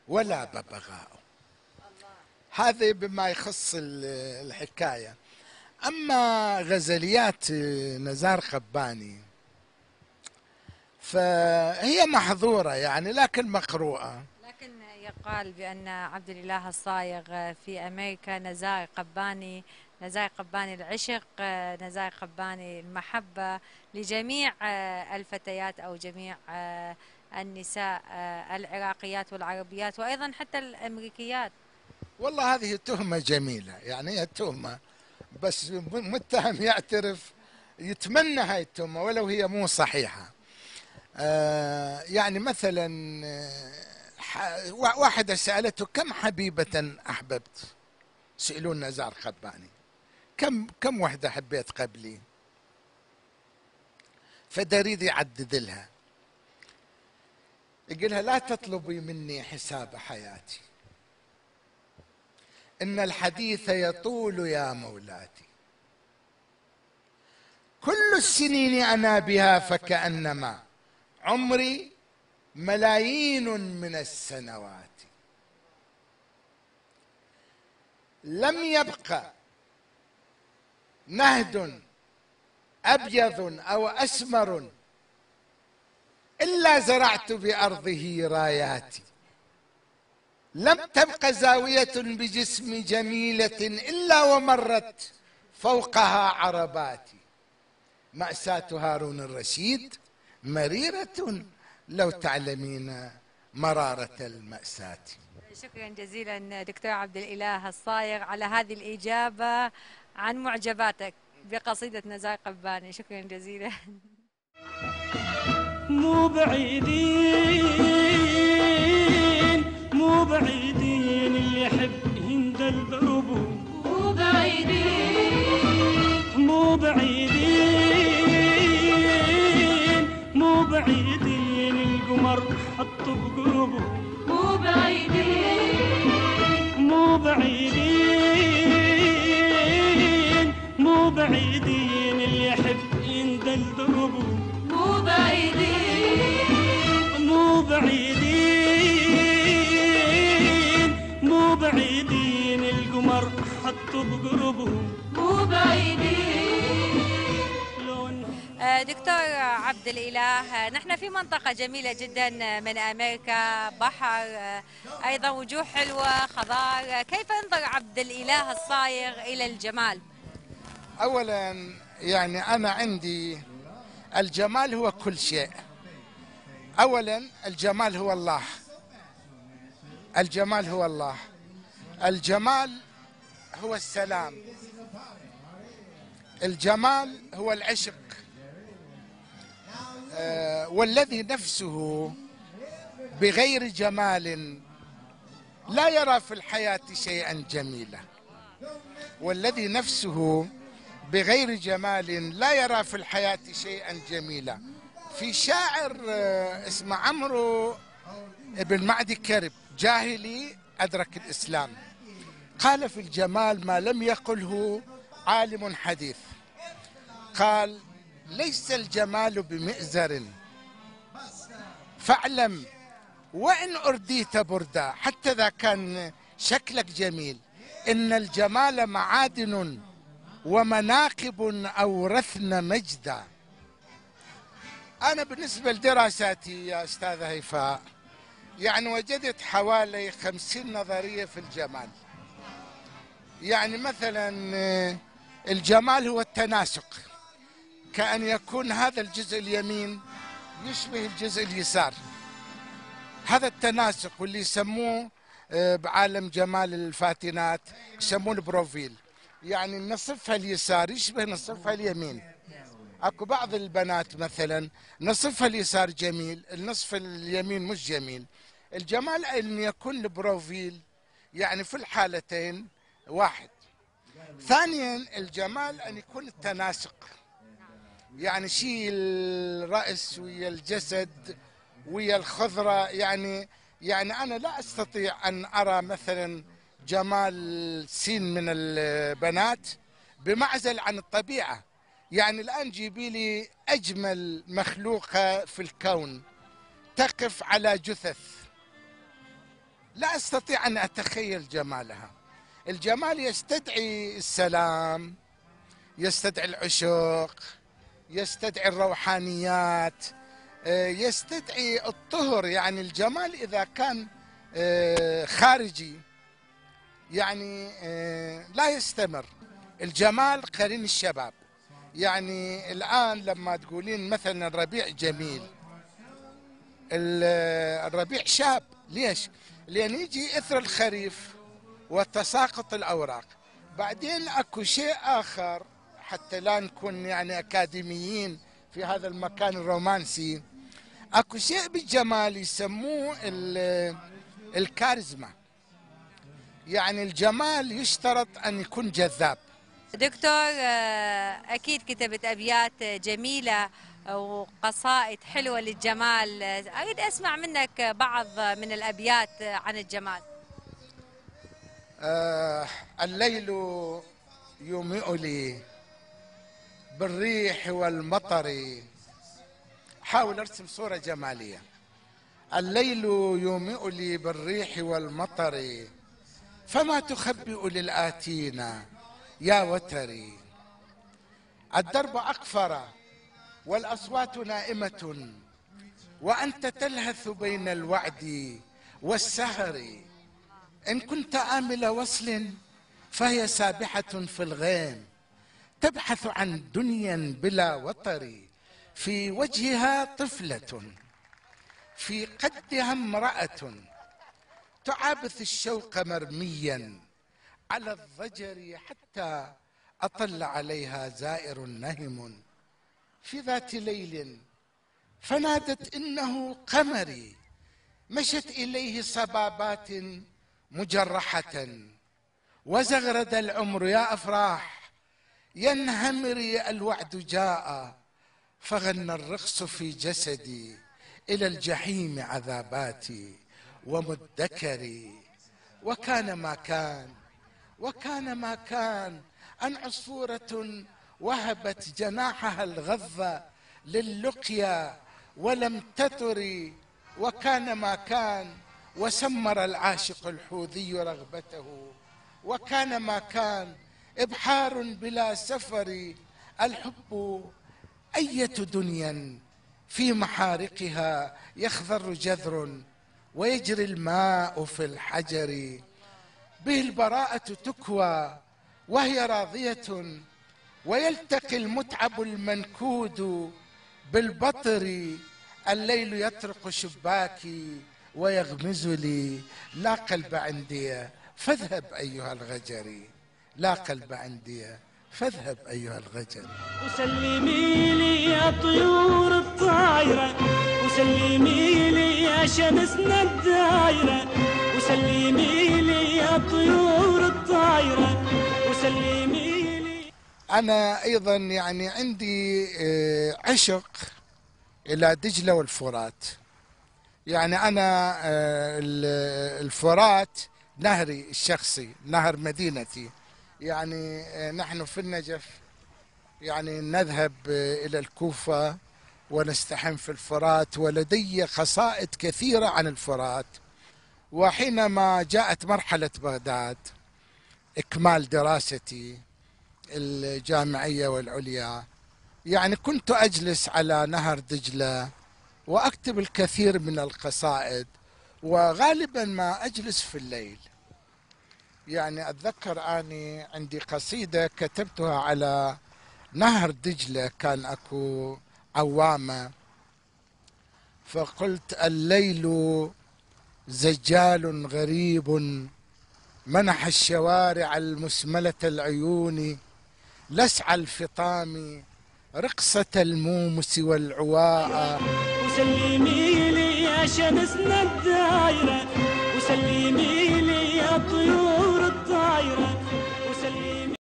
ولا ببغاء. هذا بما يخص الحكاية. أما غزليات نزار قباني فهي محظورة يعني، لكن مقروءة. لكن يقال بأن عبد الإله الصايغ في أمريكا نزار قباني، نزار قباني العشق، نزار قباني المحبة لجميع الفتيات أو جميع النساء العراقيات والعربيات وأيضا حتى الأمريكيات. والله هذه تهمة جميلة، يعني هي تهمة، بس متهم يعترف، يتمنى هاي التهمة ولو هي مو صحيحة. يعني مثلا واحدة سألته كم حبيبة أحببت، سألون نزار قباني كم وحدة حبيت قبلي، فدريد يعدد لها، يقولها لا تطلبي مني حساب حياتي، إن الحديث يطول يا مولاتي، كل السنين أنا بها فكأنما عمري ملايين من السنوات، لم يبق نهد أبيض أو أسمر إلا زرعت بأرضه راياتي، لم تبق زاوية بجسم جميلة إلا ومرت فوقها عرباتي، مأساة هارون الرشيد مريرة لو تعلمين مرارة المأساة. شكرا جزيلا دكتور عبد الإله الصايغ على هذه الإجابة عن معجباتك بقصيدة نزار قباني. شكرا جزيلا. مو بعيدين مو بعيدين اللي يحب هند الدرب، مو بعيدين مو بعيدين مو بعيدين القمر حط بقربه، مو بعيدين مو بعيدين مو بعيدين اللي يحب يندل دربه، مو بعيدين مو بعيدين مو بعيدين القمر حط بقربه، مو بعيدين. دكتور عبد الإله، نحن في منطقة جميلة جدا من أمريكا، بحر، أيضا وجوه حلوة، خضار، كيف ينظر عبد الإله الصايغ إلى الجمال؟ أولا يعني أنا عندي الجمال هو كل شيء. أولا الجمال هو الله، الجمال هو الله، الجمال هو السلام، الجمال هو العشق. والذي نفسه بغير جمال لا يرى في الحياة شيئا جميلا، والذي نفسه بغير جمال لا يرى في الحياة شيئا جميلا. في شاعر اسمه عمرو بن معدي كرب، جاهلي أدرك الإسلام، قال في الجمال ما لم يقله عالم حديث، قال ليس الجمال بمئزر فاعلم وإن أرديت بردا، حتى إذا كان شكلك جميل، إن الجمال معادن ومناقب أورثن مجدا. أنا بالنسبة لدراساتي يا أستاذة هيفاء يعني وجدت حوالي 50 نظرية في الجمال. يعني مثلا الجمال هو التناسق، كأن يكون هذا الجزء اليمين يشبه الجزء اليسار، هذا التناسق، واللي يسموه بعالم جمال الفاتنات يسموه البروفيل، يعني نصفها اليسار يشبه نصفها اليمين. اكو بعض البنات مثلا نصفها اليسار جميل، النصف اليمين مش جميل. الجمال ان يكون البروفيل يعني في الحالتين واحد. ثانيا الجمال ان يكون التناسق، يعني شيء الرأس ويا الجسد ويا الخضرة، يعني أنا لا أستطيع أن أرى مثلا جمال سين من البنات بمعزل عن الطبيعة. يعني الآن جيبي لي أجمل مخلوقة في الكون تقف على جثث، لا أستطيع أن أتخيل جمالها. الجمال يستدعي السلام، يستدعي العشق، يستدعي الروحانيات، يستدعي الطهر. يعني الجمال إذا كان خارجي يعني لا يستمر. الجمال قرين الشباب. يعني الآن لما تقولين مثلا الربيع جميل، الربيع شاب. ليش؟ لأن يجي إثر الخريف وتساقط الأوراق. بعدين أكو شيء آخر حتى لا نكون يعني أكاديميين في هذا المكان الرومانسي. أكو شيء بالجمال يسموه الكاريزما. يعني الجمال يشترط أن يكون جذاب. دكتور، أكيد كتبت أبيات جميلة وقصائد حلوة للجمال. أريد أسمع منك بعض من الأبيات عن الجمال. الليل يومئ لي بالريح والمطر. حاول أرسم صورة جمالية. الليل يومئ لي بالريح والمطر، فما تخبئ للآتين يا وتري. الدرب أقفر والأصوات نائمة، وأنت تلهث بين الوعد والسهر. إن كنت آمل وصل فهي سابحة في الغيم، تبحث عن دنيا بلا وطر. في وجهها طفلة، في قدها امرأة، تعابث الشوق مرميا على الضجر، حتى أطل عليها زائر نهم في ذات ليل، فنادت إنه قمري. مشت إليه صبابات مجرحة، وزغرد العمر يا أفراح ينهمري. الوعد جاء فغنى الرقص في جسدي، إلى الجحيم عذاباتي ومدكري. وكان ما كان، وكان ما كان، أن عصفورة وهبت جناحها الغض للقيا ولم تطر. وكان ما كان، وسمر العاشق الحوذي رغبته. وكان ما كان، إبحار بلا سفر. الحب أية دنيا في محارقها يخضر جذر، ويجري الماء في الحجر. به البراءة تكوى وهي راضية، ويلتقي المتعب المنكود بالبطر. الليل يطرق شباكي ويغمز لي، لا قلب عندي فاذهب أيها الغجري. لا قلب عندي فاذهب أيها الغجري. وسلمي لي يا طيور الطايرة، وسلمي لي يا شمسنا الدايرة، وسلمي لي يا طيور الطايرة، وسلمي لي. أنا أيضا يعني عندي عشق إلى دجلة والفرات. يعني أنا الفرات نهري الشخصي، نهر مدينتي. يعني نحن في النجف يعني نذهب إلى الكوفة ونستحم في الفرات، ولدي قصائد كثيرة عن الفرات. وحينما جاءت مرحلة بغداد إكمال دراستي الجامعية والعليا، يعني كنت أجلس على نهر دجلة وأكتب الكثير من القصائد، وغالبا ما أجلس في الليل. يعني أتذكر أني عندي قصيدة كتبتها على نهر دجلة، كان أكو عوامة، فقلت: الليل زجال غريب منح الشوارع المسملة العيون، لسع الفطام رقصة المومس والعواء. وسلمي لي يا شمسنا الدايرة، وسلمي لي يا طيور